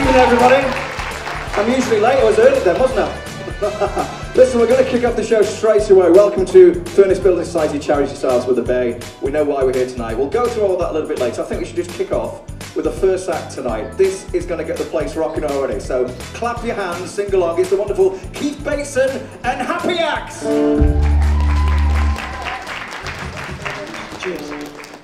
evening, everybody. I'm usually late. I was early then, wasn't I? Listen, we're going to kick off the show straight away. Welcome to Furnace Building Society Charity Stars with the Bay. We know why we're here tonight. We'll go through all that a little bit later. I think we should just kick off with the first act tonight. This is going to get the place rocking already. So clap your hands, sing along. It's the wonderful Keith Basin and Happy Axe. Cheers.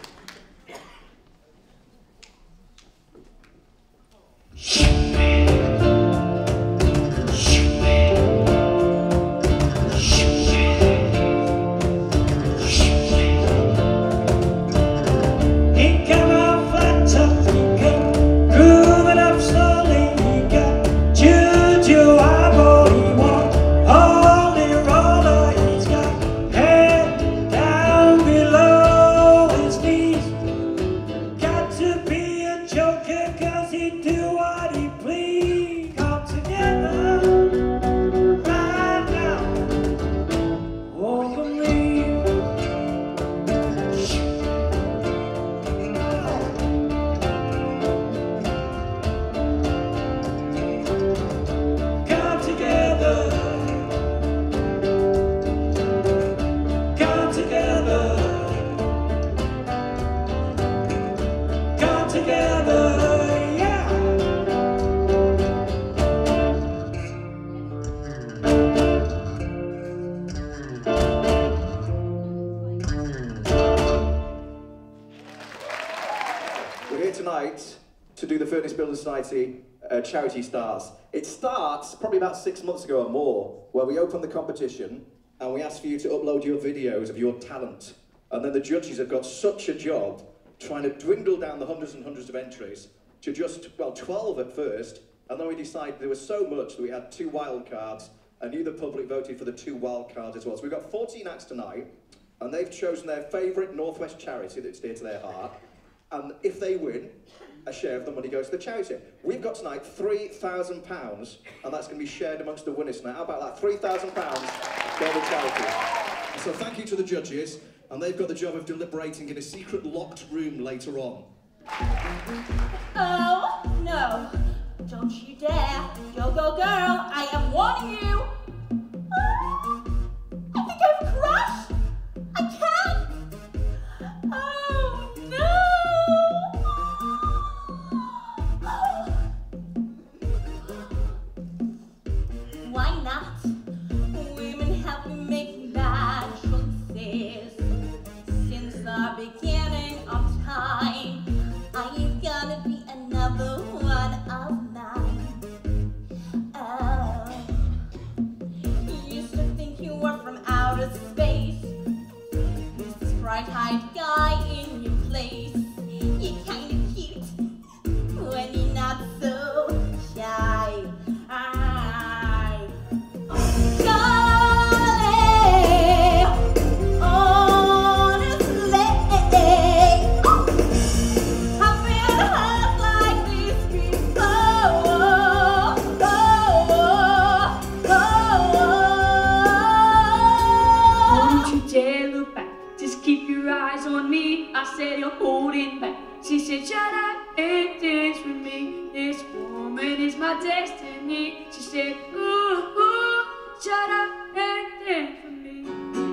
To do the Furnace Building Society Charity Stars. It starts probably about 6 months ago or more, where we opened the competition and we asked for you to upload your videos of your talent. And then the judges have got such a job trying to dwindle down the hundreds and hundreds of entries to just, well, 12 at first, and then we decided there was so much that we had 2 wild cards, and you, the public, voted for the 2 wild cards as well. So we've got 14 acts tonight, and they've chosen their favourite Northwest charity that's dear to their heart, and if they win, a share of the money goes to the charity. We've got tonight £3,000, and that's going to be shared amongst the winners tonight. How about that? £3,000 go to charity. So thank you to the judges, and they've got the job of deliberating in a secret locked room later on. Oh, no. Don't you dare. Go, go, girl. I am warning you. I think I've crashed. I can't. Oh, no. Why not? Women have been making bad choices since the beginning of time. Are you gonna be another one of mine? Oh, you used to think you were from outer space. Who's this bright-eyed guy in your place? You're kinda cute when you're not so shy. I said you're holding back. She said shut up and dance with me. This woman is my destiny. She said ooh, ooh, shut up and dance with me.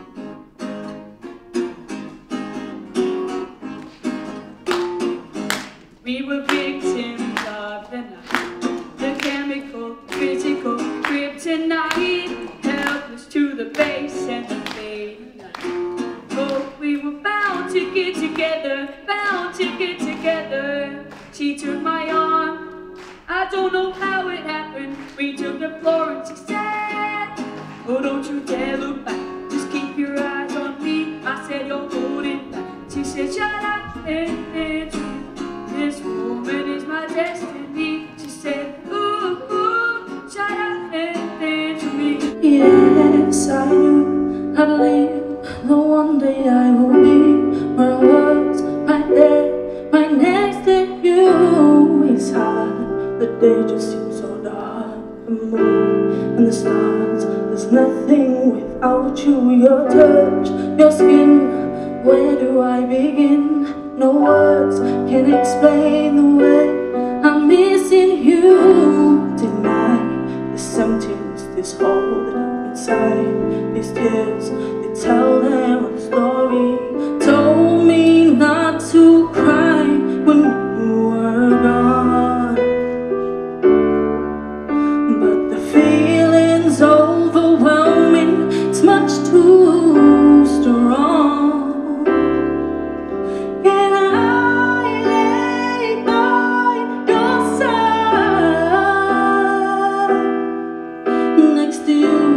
We were victims of the night, the chemical, physical kryptonite, helpless to the base and the fading light. Oh, we were bound to get together, bound to get together. She took my arm, I don't know how it happened. We took the floor and she said, oh, don't you dare look back, just keep your eyes on me. I said, you're holding back. She said, shut up and dance. This woman is my destiny. She said, ooh, ooh, shut up and dance with me. Yes, I knew I believe that one day I will be where I was, right there, right next to you. It's hard, the day just seems so dark. The moon and the stars, there's nothing without you. Your touch, your skin, where do I begin? No words can explain the way I miss letting you deny this emptiness, this hole that I'm inside. These tears, they tell their own story. Told me not to cry when you were gone, but the feeling's overwhelming. It's much too strong. And I lay by your side, next to you.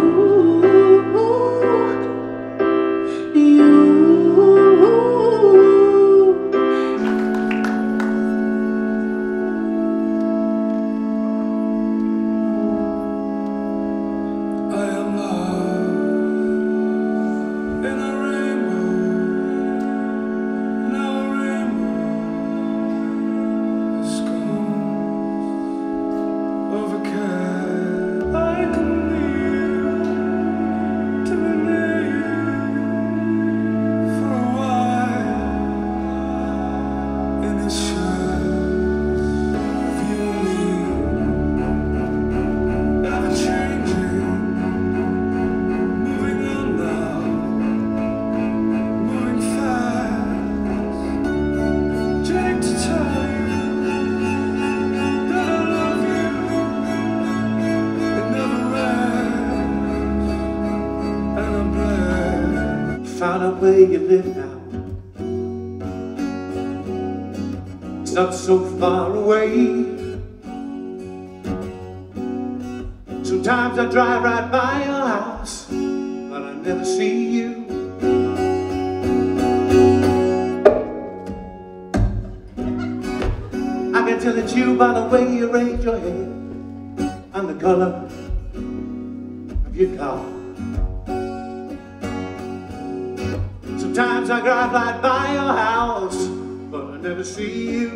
Found out where you live now. It's not so far away. Sometimes I drive right by your house, but I never see you. I can tell it's you by the way you raise your head and the color of your car. Sometimes I drive right by your house, but I never see you.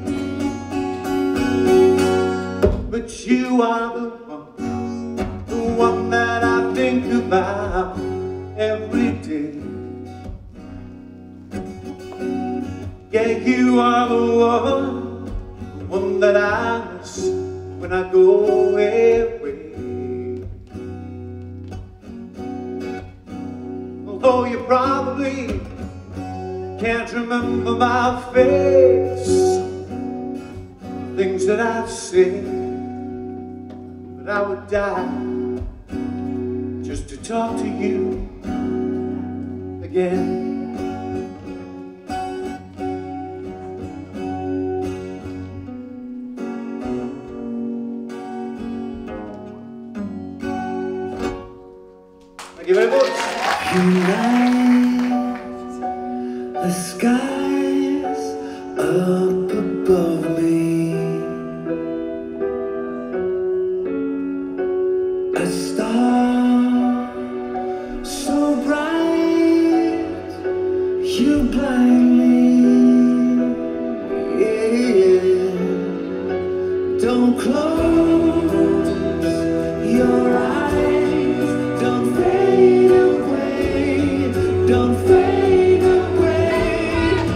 But you are the one that I think about every day. Yeah, you are the one that I miss when I go away. Although you probably can't remember my face, things that I've said, but I would die just to talk to you again. Thank you very much. You light the skies up above me, a star so bright you blind me. Yeah. Don't close your eyes, don't fade away. Don't fade away.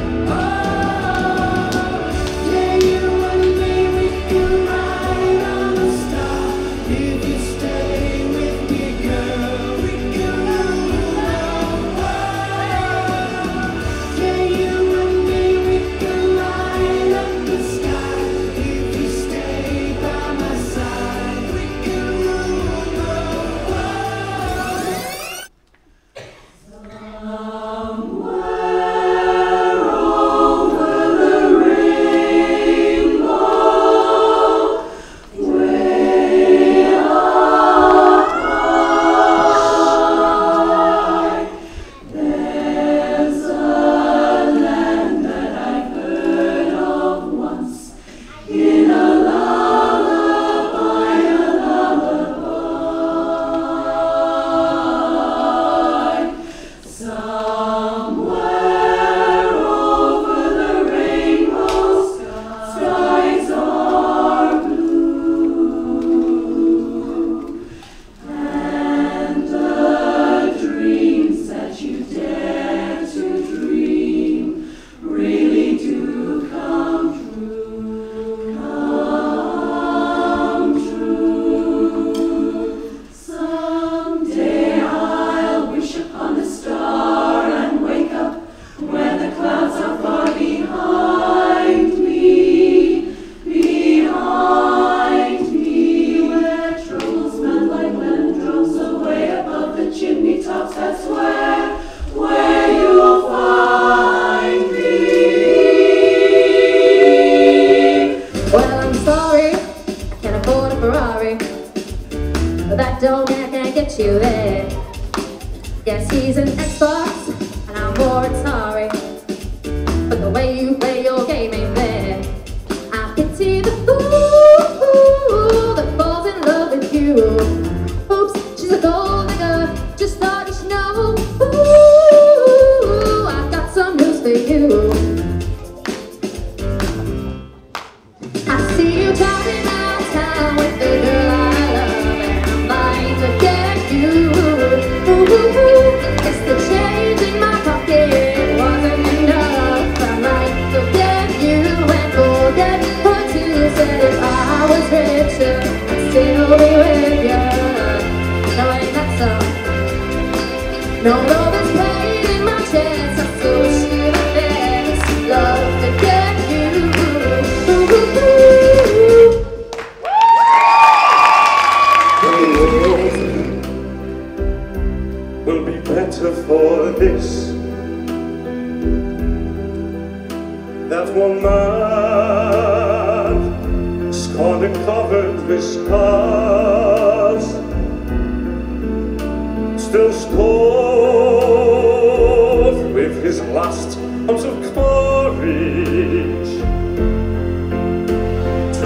treetops, that's where you'll find me. Well, I'm sorry, I can't afford a Ferrari, but that don't mean I can't get you there. Yes, he's an Xbox, and I'm more than sorry, but the way you play your game ain't fair. I pity the fool that falls in love with you. Oops, she's a gold digger, just thought you should know. Ooh, I've got some news for you. I see you driving around town with the girl I love, and I'm dying to get you. Ooh, it's the change in my pocket wasn't enough. I might forget you and forget her too. Said if I was richer, I'd still be with you. No, ain't that so? No, there's pain in my chest. I still wish you the best. Love to get you. Will be better for this. That one man, scarred and covered with scars, still stored with his last ounce of courage to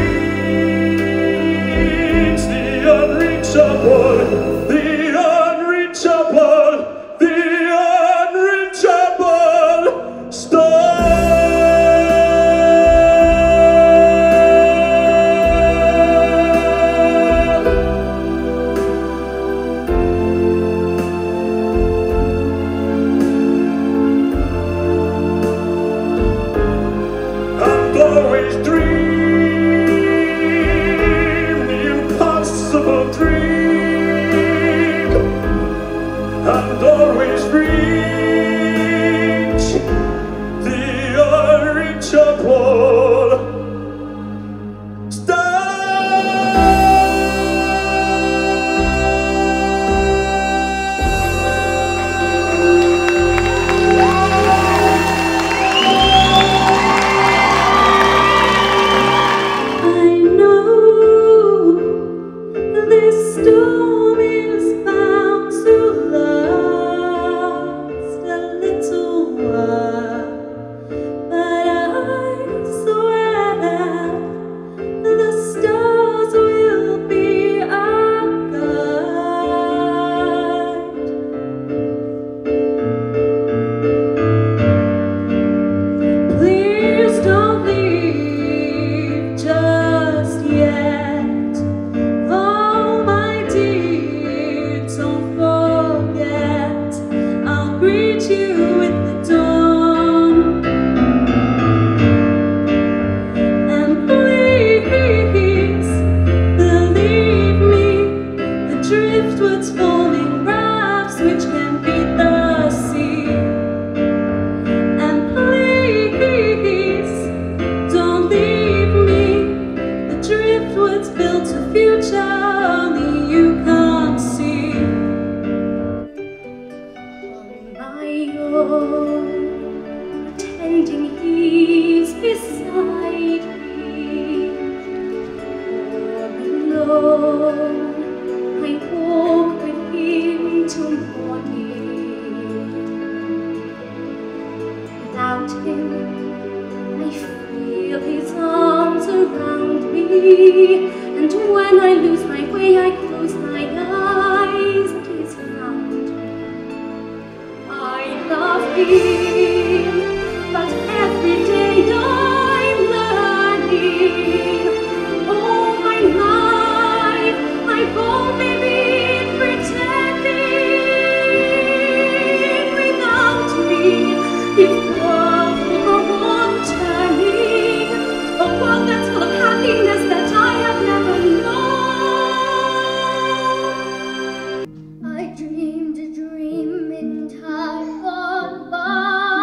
reach the unreachable, the unreachable star. And always dream the impossible dream, and always reach the unreachable star. I know this storm is bound to last a little while, but I swear the stars will be our guide. Please don't leave just yet. Oh, my dear, don't forget. I'll greet you with the dawn. And please believe me, the driftwood's forming rafts which can beat the sea. And please don't leave me, the driftwood's built a future only you can't see. On my own, pretending he's beside me, or alone, I walk with him till morning. Without him, I feel his arms around me, and when I lose my way, I close my eyes and he's found me. I love him, but every day I'm learning. All my life, I've only been pretending. Without me, his world will go on turning, a world that's full of happiness that I have never known. I dreamed a dream in time gone by.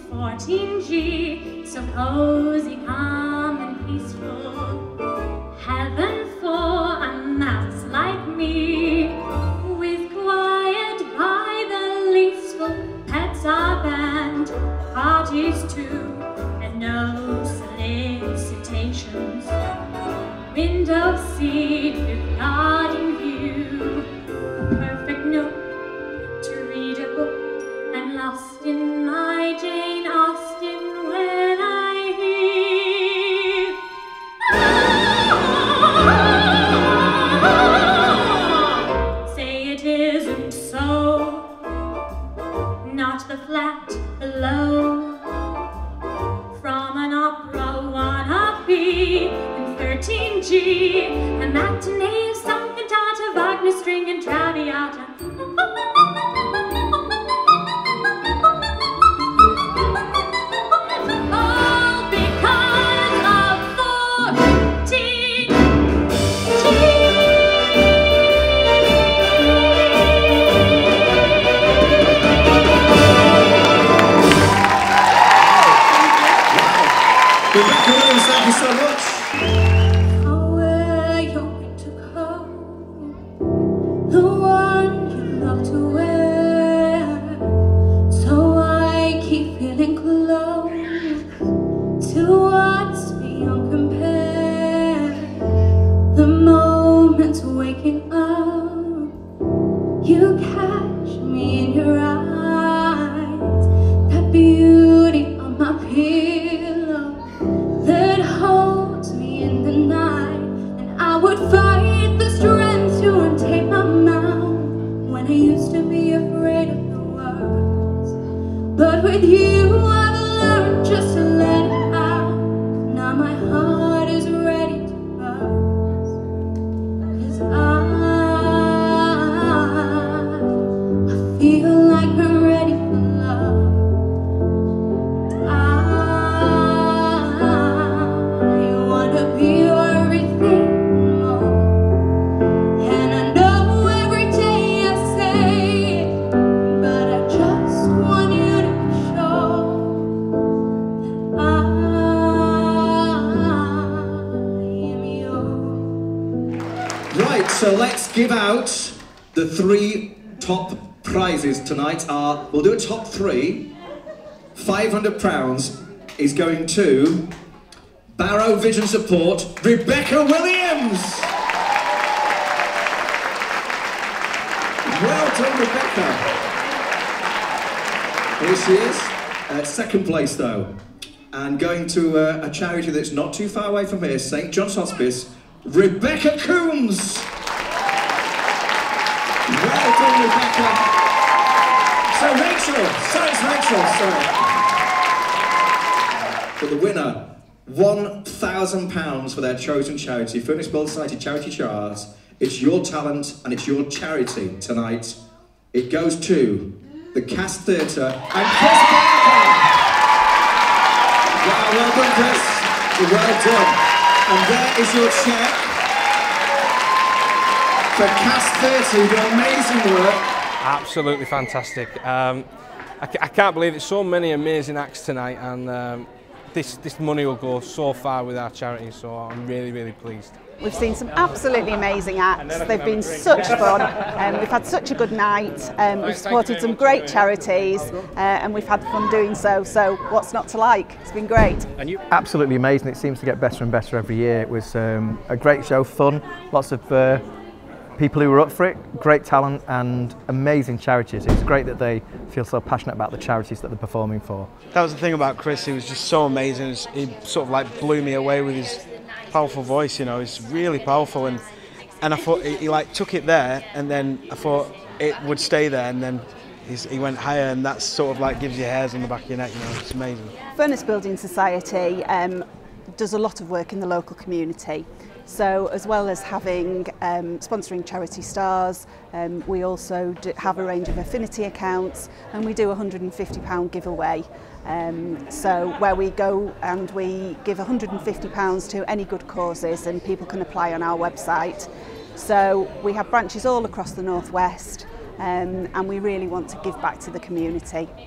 14G, so cozy, calm and peaceful. Heaven for a mouse like me, with quiet by the leaseful. Pets are banned, parties too, and no solicitations. Window seat with garden view, a perfect nook to read a book, and lost in my Jane Austen when I hear say it isn't so, not the flat below, from an opera wannabe in 13G, a matinee of some cantata, Wagner string and Traviata. All because of 14G. Rebecca Williams, thank you so much. Where you're meant to go, the one you love to wear. So I keep feeling close to what's beyond compare. The moments waking up, you catch me in your eyes. That beauty on my pillow that holds me in the night, and I would fight the strength to untape my mouth when I used to be afraid of the words. But with you I've learned just to let it out. Now my heart is ready to burst, 'cause I feel like I'm ready for love. I wanna be everything more, and I know every day I say it, but I just want you to be sure that I am yours. Right, so let's give out the 3 top prizes tonight. We'll do a top 3. £500 is going to Barrow Vision Support, Rebecca Williams. Well done, Rebecca. Here she is. Second place though, and going to a charity that's not too far away from here, St John's Hospice, Rebecca Coombs. Well done, Rebecca. So Rachel, sorry. But the winner, £1,000 for their chosen charity, Furnace Building Society Charity Jars. It's your talent and it's your charity tonight. It goes to the Cast Theatre and Chris Barker. Wow, well done, Chris. Well done. And there is your cheque for Cast Theatre. You do amazing work. Absolutely fantastic. I can't believe it. So many amazing acts tonight, and this money will go so far with our charity, so I'm really, really pleased. We've seen some absolutely amazing acts. They've been such fun. We've had such a good night. We've supported some great charities, and we've had fun doing so. So what's not to like? It's been great. And you? Absolutely amazing. It seems to get better and better every year. It was a great show, fun, lots of people who were up for it, great talent and amazing charities. It's great that they feel so passionate about the charities that they're performing for. That was the thing about Chris, he was just so amazing. He sort of like blew me away with his powerful voice, you know, it's really powerful, and I thought he like took it there, and then I thought it would stay there, and then he went higher, and that sort of like gives you hairs on the back of your neck, you know, it's amazing. Furnace Building Society does a lot of work in the local community. So as well as having sponsoring charity stars, we also have a range of affinity accounts, and we do a £150 giveaway. So where we go and we give £150 to any good causes, and people can apply on our website. So we have branches all across the North West, and we really want to give back to the community.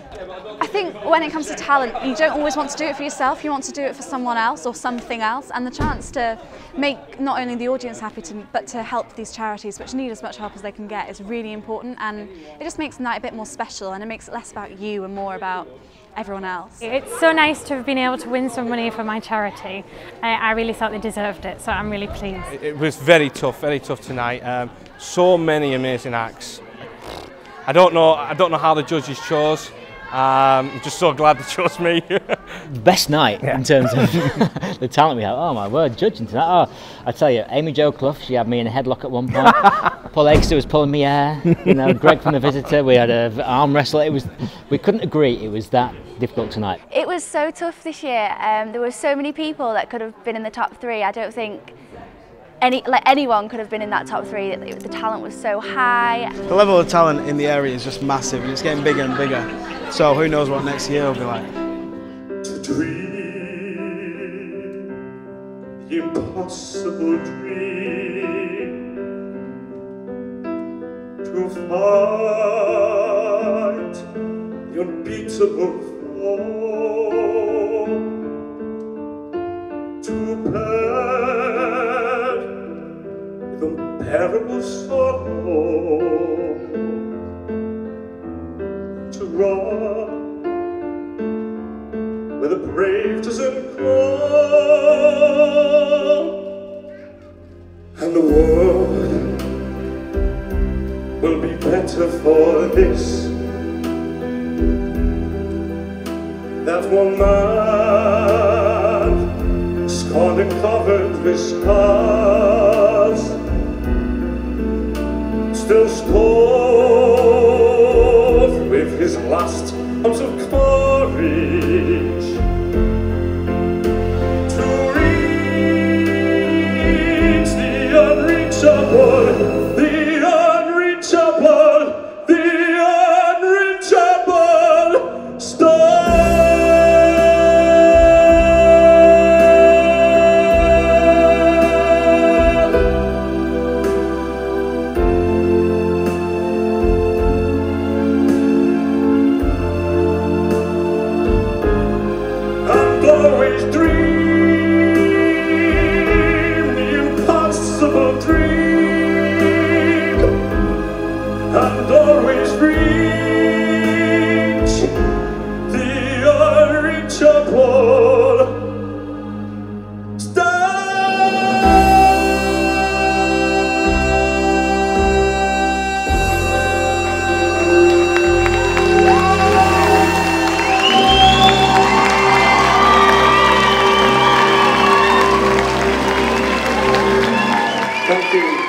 I think when it comes to talent, you don't always want to do it for yourself, you want to do it for someone else or something else, and the chance to make not only the audience happy, but to help these charities, which need as much help as they can get, is really important, and it just makes the night a bit more special, and it makes it less about you and more about everyone else. It's so nice to have been able to win some money for my charity. I really thought they deserved it, so I'm really pleased. It was very tough tonight. So many amazing acts. I don't know how the judges chose. I'm just so glad they chose me. Best night in terms of the talent we have. Oh my word, judging tonight. Oh, I tell you, Amy Jo Clough, she had me in a headlock at one point. Paul Egster was pulling me hair. You know, Greg from The Visitor, we had an arm wrestle. We couldn't agree. It was that difficult tonight. It was so tough this year. There were so many people that could have been in the top 3. I don't think anyone could have been in that top 3. The talent was so high. The level of talent in the area is just massive, and it's getting bigger and bigger. So who knows what next year will be like. To dream the impossible dream, to fight the unbeatable foe, to bear with unbearable sorrow, to run where the brave doesn't go, and the world will be better for this. That one man, scarred and covered with scars, still strove with his last ounce of courage to reach the unreachable, the unreachable, the unreachable star. Always dream the impossible dream, and always reach the unreachable star. Thank you.